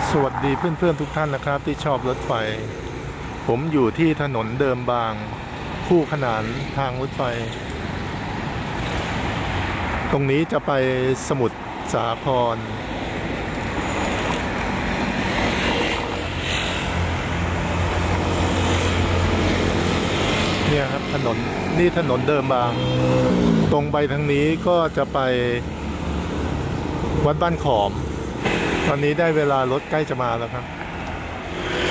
สวัสดีเพื่อนๆทุกท่านนะครับที่ชอบรถไฟผมอยู่ที่ถนนเดิมบางคู่ขนานทางรถไฟตรงนี้จะไปสมุทรสาครเนี่ยครับถนนนี่ถนนเดิมบางตรงไปทางนี้ก็จะไปวัดบ้านขอมตอนนี้ได้เวลารถใกล้จะมาแล้วครับ